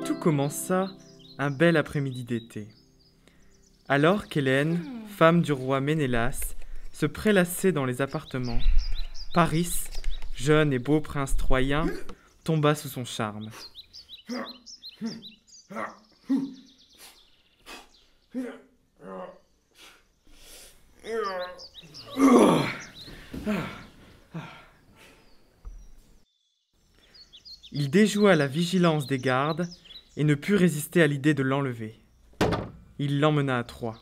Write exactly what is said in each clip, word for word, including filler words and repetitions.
Tout commença un bel après-midi d'été. Alors qu'Hélène, femme du roi Ménélas, se prélassait dans les appartements, Paris, jeune et beau prince troyen, tomba sous son charme. Il déjoua la vigilance des gardes et ne put résister à l'idée de l'enlever. Il l'emmena à Troie.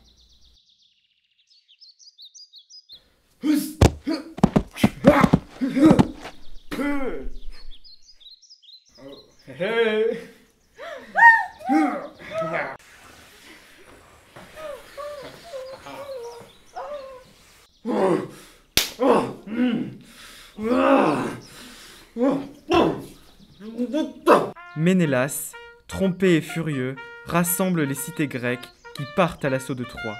Ménélas, trompé et furieux, rassemble les cités grecques qui partent à l'assaut de Troie.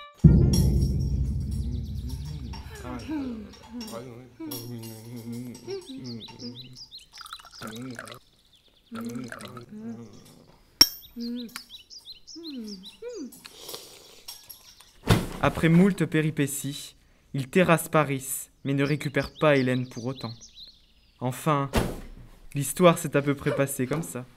Après moult péripéties, il terrasse Paris, mais ne récupère pas Hélène pour autant. Enfin, l'histoire s'est à peu près passée comme ça.